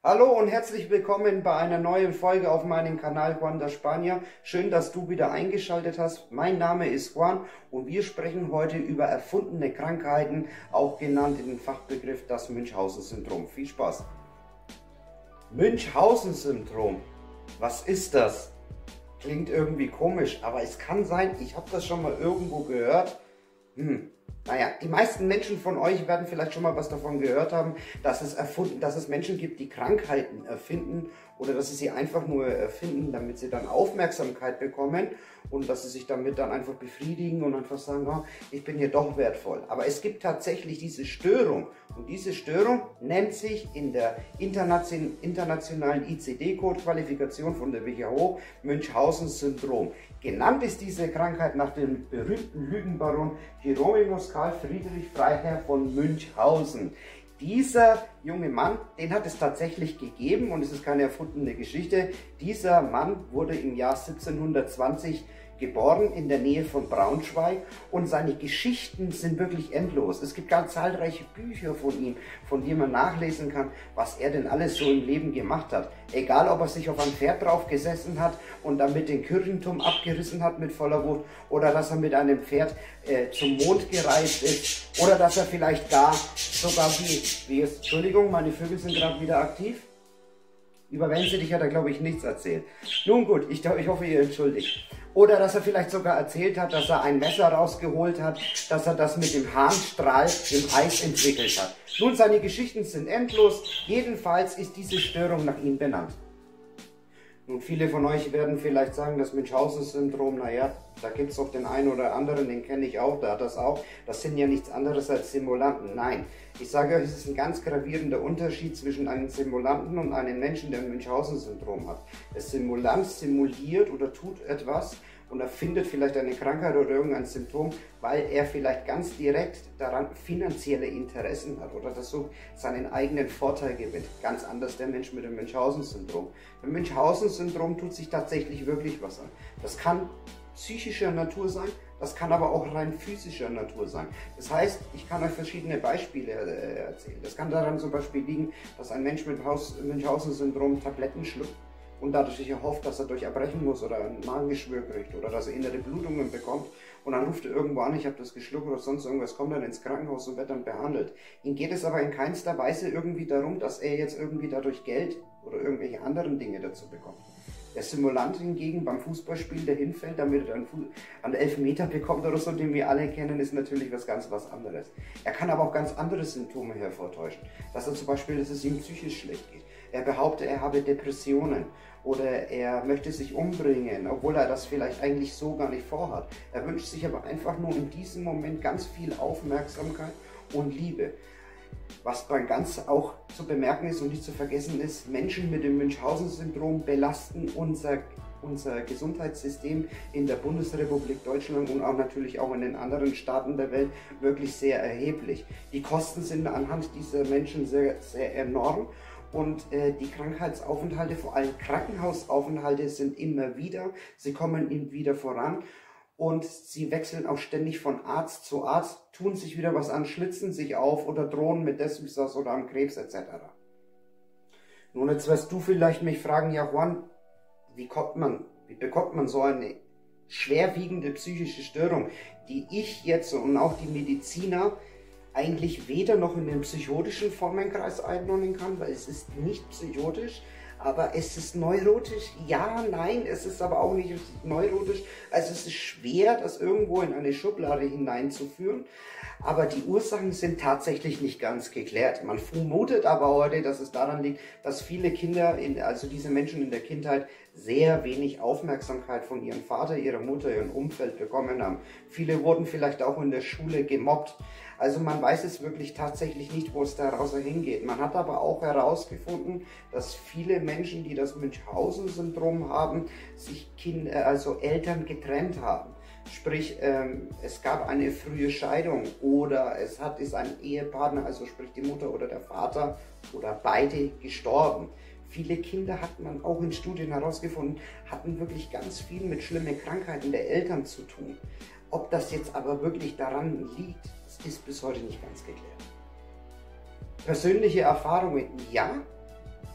Hallo und herzlich willkommen bei einer neuen Folge auf meinem Kanal Juan da Spanier. Schön, dass du wieder eingeschaltet hast. Mein Name ist Juan und wir sprechen heute über erfundene Krankheiten, auch genannt in den Fachbegriff das Münchhausen-Syndrom. Viel Spaß! Münchhausen-Syndrom, was ist das? Klingt irgendwie komisch, aber es kann sein, ich habe das schon mal irgendwo gehört. Naja, die meisten Menschen von euch werden vielleicht schon mal was davon gehört haben, dass es Menschen gibt, die Krankheiten erfinden oder dass sie sie einfach nur erfinden, damit sie dann Aufmerksamkeit bekommen und dass sie sich damit dann einfach befriedigen und einfach sagen, oh, ich bin hier doch wertvoll. Aber es gibt tatsächlich diese Störung und diese Störung nennt sich in der internationalen ICD-Code-Qualifikation von der WHO Münchhausen-Syndrom. Genannt ist diese Krankheit nach dem berühmten Lügenbaron Hieronymus Karl Friedrich Freiherr von Münchhausen. Dieser junge Mann, den hat es tatsächlich gegeben und es ist keine erfundene Geschichte. Dieser Mann wurde im Jahr 1720 geboren in der Nähe von Braunschweig und seine Geschichten sind wirklich endlos. Es gibt ganz zahlreiche Bücher von ihm, von denen man nachlesen kann, was er denn alles so im Leben gemacht hat. Egal, ob er sich auf ein Pferd drauf gesessen hat und damit den Kirchenturm abgerissen hat mit voller Wucht oder dass er mit einem Pferd zum Mond gereist ist oder dass er vielleicht gar sogar Entschuldigung, meine Vögel sind gerade wieder aktiv. Über Wenzel hat er, glaube ich, nichts erzählt. Nun gut, ich hoffe, ihr entschuldigt. Oder dass er vielleicht sogar erzählt hat, dass er ein Messer rausgeholt hat, dass er das mit dem Harnstrahl im Eis entwickelt hat. Nun, seine Geschichten sind endlos. Jedenfalls ist diese Störung nach ihm benannt. Nun, viele von euch werden vielleicht sagen, das Münchhausen-Syndrom, naja, da gibt es doch den einen oder anderen, den kenne ich auch, der hat das auch. Das sind ja nichts anderes als Simulanten. Nein, ich sage euch, es ist ein ganz gravierender Unterschied zwischen einem Simulanten und einem Menschen, der ein Münchhausen-Syndrom hat. Der Simulant simuliert oder tut etwas und erfindet vielleicht eine Krankheit oder irgendein Symptom, weil er vielleicht ganz direkt daran finanzielle Interessen hat oder versucht, seinen eigenen Vorteil gewinnt. Ganz anders der Mensch mit dem Münchhausen-Syndrom. Beim Münchhausen-Syndrom tut sich tatsächlich wirklich was an. Das kann psychischer Natur sein, das kann aber auch rein physischer Natur sein. Das heißt, ich kann euch verschiedene Beispiele erzählen. Das kann daran zum Beispiel liegen, dass ein Mensch mit Münchhausen-Syndrom Tabletten schluckt und dadurch sich erhofft, dass er durch erbrechen muss oder ein Magengeschwür kriegt oder dass er innere Blutungen bekommt und dann ruft er irgendwo an, ich habe das geschluckt oder sonst irgendwas, kommt dann ins Krankenhaus und wird dann behandelt. Ihm geht es aber in keinster Weise irgendwie darum, dass er jetzt irgendwie dadurch Geld oder irgendwelche anderen Dinge dazu bekommt. Der Simulant hingegen beim Fußballspiel, der hinfällt, damit er einen Elfmeter bekommt oder so, den wir alle kennen, ist natürlich was anderes. Er kann aber auch ganz andere Symptome hervortäuschen. Dass er zum Beispiel, dass es ihm psychisch schlecht geht. Er behauptet, er habe Depressionen oder er möchte sich umbringen, obwohl er das vielleicht eigentlich so gar nicht vorhat. Er wünscht sich aber einfach nur in diesem Moment ganz viel Aufmerksamkeit und Liebe. Was dann ganz auch zu bemerken ist und nicht zu vergessen ist, Menschen mit dem Münchhausen-Syndrom belasten unser Gesundheitssystem in der Bundesrepublik Deutschland und auch natürlich auch in den anderen Staaten der Welt wirklich sehr erheblich. Die Kosten sind anhand dieser Menschen sehr, sehr enorm und die Krankheitsaufenthalte, vor allem Krankenhausaufenthalte, sind immer wieder, sie kommen immer wieder voran. Und sie wechseln auch ständig von Arzt zu Arzt, tun sich wieder was an, schlitzen sich auf oder drohen mit Desmos oder am Krebs etc. Nun, jetzt wirst du vielleicht mich fragen, ja Juan, wie bekommt man so eine schwerwiegende psychische Störung, die ich jetzt und auch die Mediziner eigentlich weder noch in den psychotischen Formenkreis einordnen kann, weil es ist nicht psychotisch, aber es ist neurotisch. Ja, nein, es ist aber auch nicht richtig neurotisch. Also es ist schwer, das irgendwo in eine Schublade hineinzuführen. Aber die Ursachen sind tatsächlich nicht ganz geklärt. Man vermutet aber heute, dass es daran liegt, dass viele Kinder, also diese Menschen in der Kindheit, sehr wenig Aufmerksamkeit von ihrem Vater, ihrer Mutter, ihrem Umfeld bekommen haben. Viele wurden vielleicht auch in der Schule gemobbt. Also man weiß es wirklich tatsächlich nicht, wo es daraus hingeht. Man hat aber auch herausgefunden, dass viele Menschen, die das Münchhausen-Syndrom haben, sich Eltern getrennt haben. Sprich, es gab eine frühe Scheidung oder ist ein Ehepartner, also sprich die Mutter oder der Vater oder beide gestorben. Viele Kinder, hat man auch in Studien herausgefunden, hatten wirklich ganz viel mit schlimmen Krankheiten der Eltern zu tun. Ob das jetzt aber wirklich daran liegt, das ist bis heute nicht ganz geklärt. Persönliche Erfahrungen, ja,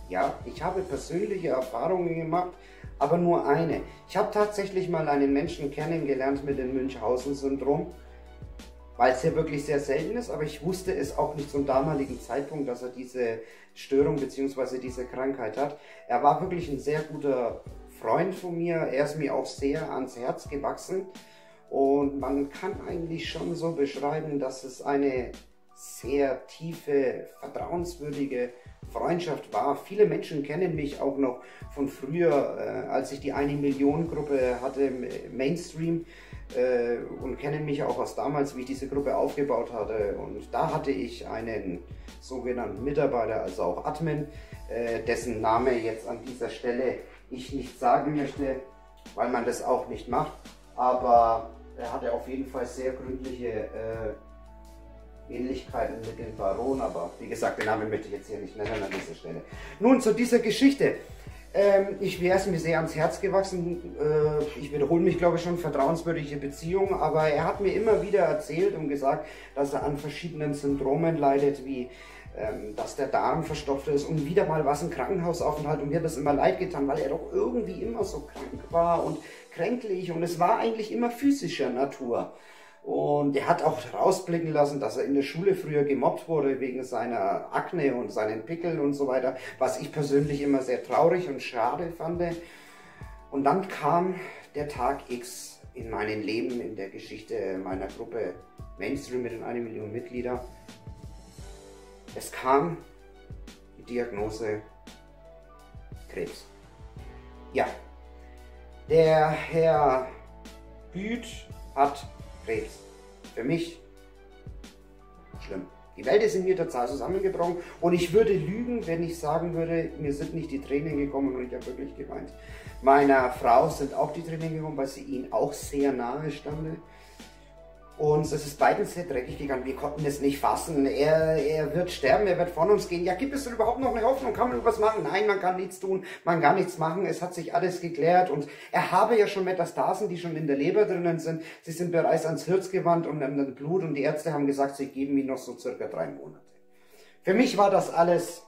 Ja, ich habe persönliche Erfahrungen gemacht, aber nur eine. Ich habe tatsächlich mal einen Menschen kennengelernt mit dem Münchhausen-Syndrom, weil es ja wirklich sehr selten ist, aber ich wusste es auch nicht zum damaligen Zeitpunkt, dass er diese Störung bzw. diese Krankheit hat. Er war wirklich ein sehr guter Freund von mir, er ist mir auch sehr ans Herz gewachsen und man kann eigentlich schon so beschreiben, dass es eine sehr tiefe, vertrauenswürdige Freundschaft war. Viele Menschen kennen mich auch noch von früher, als ich die 1-Million-Gruppe hatte im Mainstream und kennen mich auch aus damals, wie ich diese Gruppe aufgebaut hatte. Und da hatte ich einen sogenannten Mitarbeiter, also auch Admin, dessen Name jetzt an dieser Stelle ich nicht sagen möchte, weil man das auch nicht macht. Aber er hatte auf jeden Fall sehr gründliche Ähnlichkeiten mit dem Baron, aber wie gesagt, den Namen möchte ich jetzt hier nicht nennen an dieser Stelle. Nun zu dieser Geschichte. Er ist mir sehr ans Herz gewachsen. Ich wiederhole mich, glaube ich, schon, vertrauenswürdige Beziehung, aber er hat mir immer wieder erzählt und gesagt, dass er an verschiedenen Syndromen leidet, wie dass der Darm verstopft ist und wieder mal was im Krankenhausaufenthalt, und mir hat das immer leid getan, weil er doch irgendwie immer so krank war und kränklich und es war eigentlich immer physischer Natur. Und er hat auch rausblicken lassen, dass er in der Schule früher gemobbt wurde wegen seiner Akne und seinen Pickeln und so weiter, was ich persönlich immer sehr traurig und schade fand. Und dann kam der Tag X in meinem Leben, in der Geschichte meiner Gruppe Mainstream mit den 1 Million Mitgliedern. Es kam die Diagnose Krebs. Ja, der Herr Büth hat Krebs. Für mich schlimm. Die Welt ist in mir total zusammengebrochen und ich würde lügen, wenn ich sagen würde, mir sind nicht die Tränen gekommen und ich habe wirklich geweint. Meiner Frau sind auch die Tränen gekommen, weil sie ihm auch sehr nahe stand. Und es ist beiden sehr dreckig gegangen. Wir konnten es nicht fassen. Er wird sterben, er wird von uns gehen. Ja, gibt es denn überhaupt noch eine Hoffnung? Kann man was machen? Nein, man kann nichts tun, man kann nichts machen. Es hat sich alles geklärt und er habe ja schon Metastasen, die schon in der Leber drinnen sind. Sie sind bereits ans Herz gewandt und an das Blut und die Ärzte haben gesagt, sie geben ihm noch so circa 3 Monate. Für mich war das alles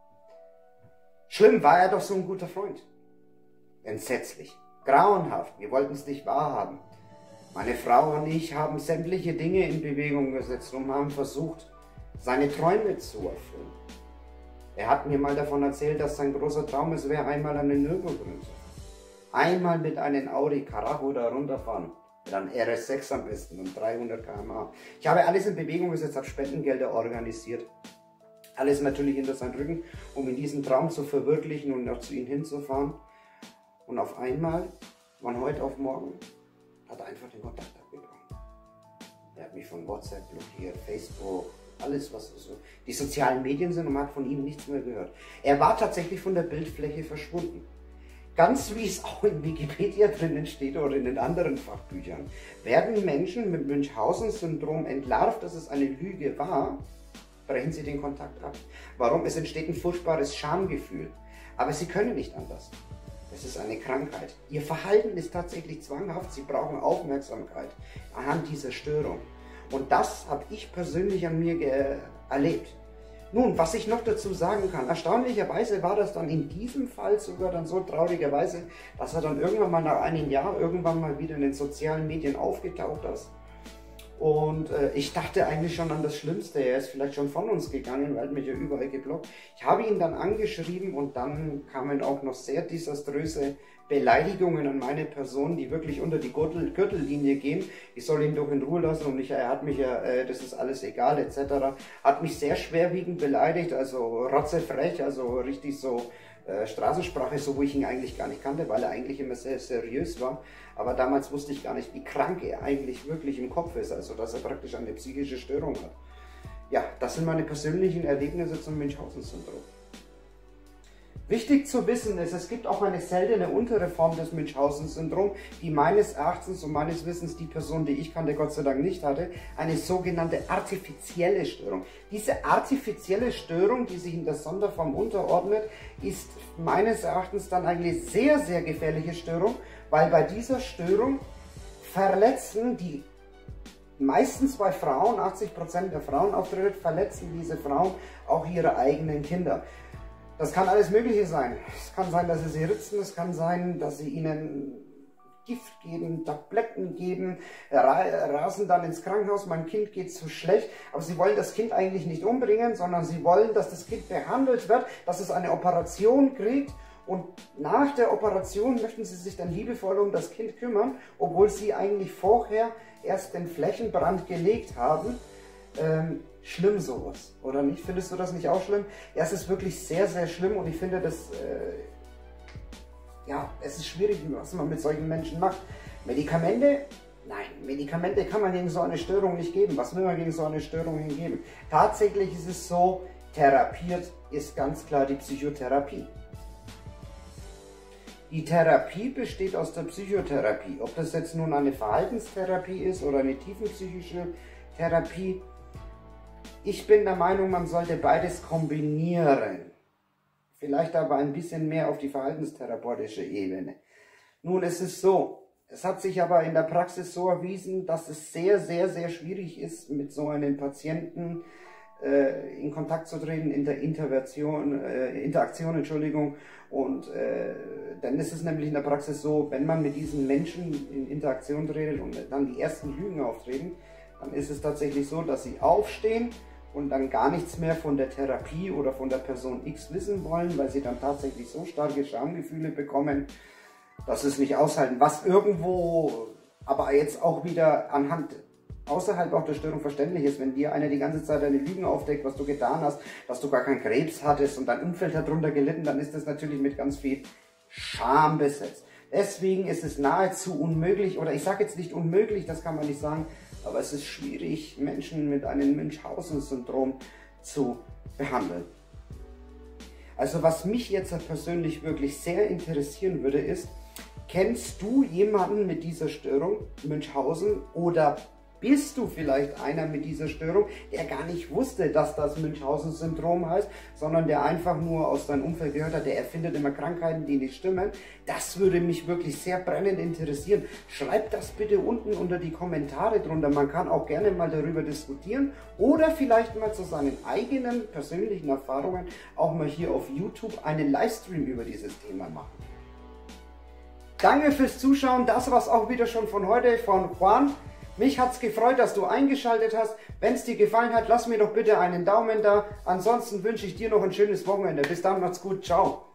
schlimm. War er doch so ein guter Freund. Entsetzlich. Grauenhaft. Wir wollten es nicht wahrhaben. Meine Frau und ich haben sämtliche Dinge in Bewegung gesetzt und haben versucht, seine Träume zu erfüllen. Er hat mir mal davon erzählt, dass sein großer Traum es wäre, einmal an den Nürburgring zu fahren. Einmal mit einem Audi Karacho da runterfahren. Mit einem RS6 am besten und 300 km/h. Ich habe alles in Bewegung gesetzt, habe Spendengelder organisiert. Alles natürlich hinter seinen Rücken, um in diesen Traum zu verwirklichen und auch zu ihm hinzufahren. Und auf einmal, von heute auf morgen, hat er einfach den Kontakt abgebrochen. Er hat mich von WhatsApp blockiert, Facebook, alles was so die sozialen Medien sind, und man hat von ihm nichts mehr gehört. Er war tatsächlich von der Bildfläche verschwunden. Ganz wie es auch in Wikipedia drinnen steht oder in den anderen Fachbüchern, werden Menschen mit Münchhausen-Syndrom entlarvt, dass es eine Lüge war, brechen sie den Kontakt ab. Warum? Es entsteht ein furchtbares Schamgefühl. Aber sie können nicht anders. Es ist eine Krankheit. Ihr Verhalten ist tatsächlich zwanghaft. Sie brauchen Aufmerksamkeit anhand dieser Störung. Und das habe ich persönlich an mir erlebt. Nun, was ich noch dazu sagen kann, erstaunlicherweise war das dann in diesem Fall sogar dann so traurigerweise, dass er dann irgendwann mal nach einem Jahr irgendwann mal wieder in den sozialen Medien aufgetaucht ist. Und ich dachte eigentlich schon an das Schlimmste. Er ist vielleicht schon von uns gegangen, weil er mich ja überall geblockt. Ich habe ihn dann angeschrieben und dann kamen auch noch sehr desaströse Beleidigungen an meine Person, die wirklich unter die Gürtellinie gehen. Ich soll ihn doch in Ruhe lassen und er hat mich ja, das ist alles egal etc. Hat mich sehr schwerwiegend beleidigt, also rotzefrech, also richtig so Straßensprache, so wo ich ihn eigentlich gar nicht kannte, weil er eigentlich immer sehr seriös war. Aber damals wusste ich gar nicht, wie krank er eigentlich wirklich im Kopf ist, also dass er praktisch eine psychische Störung hat. Ja, das sind meine persönlichen Erlebnisse zum Münchhausen-Syndrom. Wichtig zu wissen ist, es gibt auch eine seltene untere Form des Münchhausen-Syndroms, die meines Erachtens und meines Wissens die Person, die ich kannte, Gott sei Dank nicht hatte, eine sogenannte artifizielle Störung. Diese artifizielle Störung, die sich in der Sonderform unterordnet, ist meines Erachtens dann eine sehr, sehr gefährliche Störung, weil bei dieser Störung verletzen die meistens bei Frauen, 80% der Frauen auftritt, verletzen diese Frauen auch ihre eigenen Kinder. Das kann alles Mögliche sein. Es kann sein, dass sie sie ritzen, es kann sein, dass sie ihnen Gift geben, Tabletten geben, rasen dann ins Krankenhaus, mein Kind geht so schlecht, aber sie wollen das Kind eigentlich nicht umbringen, sondern sie wollen, dass das Kind behandelt wird, dass es eine Operation kriegt und nach der Operation möchten sie sich dann liebevoll um das Kind kümmern, obwohl sie eigentlich vorher erst den Flächenbrand gelegt haben. Schlimm sowas, oder nicht? Findest du das nicht auch schlimm? Ja, es ist wirklich sehr, sehr schlimm und ich finde das, ja, es ist schwierig, was man mit solchen Menschen macht. Medikamente? Nein, Medikamente kann man gegen so eine Störung nicht geben. Was will man gegen so eine Störung hingeben? Tatsächlich ist es so, therapiert ist ganz klar die Psychotherapie. Die Therapie besteht aus der Psychotherapie. Ob das jetzt nun eine Verhaltenstherapie ist oder eine tiefenpsychische Therapie, ich bin der Meinung, man sollte beides kombinieren. Vielleicht aber ein bisschen mehr auf die verhaltenstherapeutische Ebene. Nun, es ist so, es hat sich aber in der Praxis so erwiesen, dass es sehr, sehr, sehr schwierig ist, mit so einem Patienten in Kontakt zu treten, in der Interaktion, und dann ist es nämlich in der Praxis so, wenn man mit diesen Menschen in Interaktion tretet und dann die ersten Lügen auftreten, dann ist es tatsächlich so, dass sie aufstehen und dann gar nichts mehr von der Therapie oder von der Person X wissen wollen, weil sie dann tatsächlich so starke Schamgefühle bekommen, dass sie es nicht aushalten. Was irgendwo aber jetzt auch wieder anhand außerhalb auch der Störung verständlich ist, wenn dir einer die ganze Zeit deine Lügen aufdeckt, was du getan hast, dass du gar keinen Krebs hattest und dein Umfeld hat darunter gelitten, dann ist das natürlich mit ganz viel Scham besetzt. Deswegen ist es nahezu unmöglich, oder ich sage jetzt nicht unmöglich, das kann man nicht sagen, aber es ist schwierig, Menschen mit einem Münchhausen-Syndrom zu behandeln. Also was mich jetzt persönlich wirklich sehr interessieren würde ist, kennst du jemanden mit dieser Störung, Münchhausen, oder bist du vielleicht einer mit dieser Störung, der gar nicht wusste, dass das Münchhausen-Syndrom heißt, sondern der einfach nur aus deinem Umfeld gehört hat, der erfindet immer Krankheiten, die nicht stimmen? Das würde mich wirklich sehr brennend interessieren. Schreib das bitte unten unter die Kommentare drunter. Man kann auch gerne mal darüber diskutieren oder vielleicht mal zu seinen eigenen persönlichen Erfahrungen auch mal hier auf YouTube einen Livestream über dieses Thema machen. Danke fürs Zuschauen. Das war's auch wieder schon von heute von Juan. Mich hat's gefreut, dass du eingeschaltet hast. Wenn es dir gefallen hat, lass mir doch bitte einen Daumen da. Ansonsten wünsche ich dir noch ein schönes Wochenende. Bis dann, macht's gut. Ciao.